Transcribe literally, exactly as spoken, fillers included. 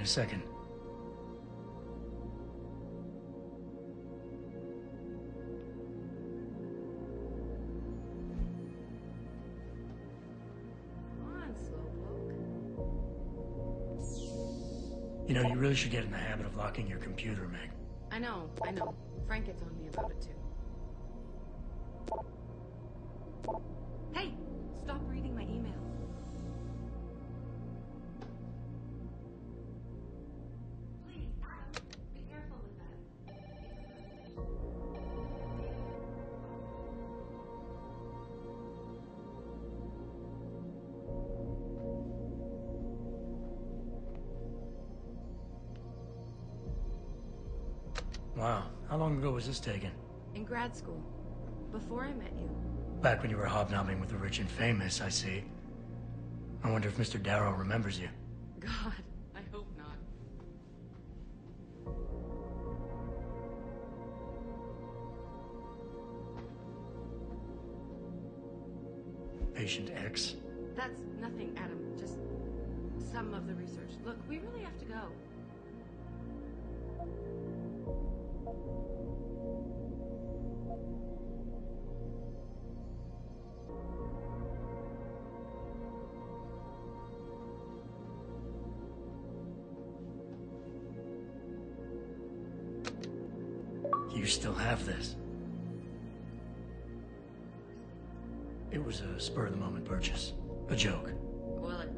a second. Come on, slowpoke. You know, you really should get in the habit of locking your computer, Meg. I know, I know. Frank gets on me about it too. Hey! Stop reading my email. Please, Adam, be careful with that. Wow, how long ago was this taken? In grad school. Before I met you. Back when you were hobnobbing with the rich and famous, I see. I wonder if Mister Darrow remembers you. God, I hope not. Patient X? That's nothing, Adam. Just some of the research. Look, we really have to go. You still have this. It was a spur-of-the-moment purchase. A joke. Well, it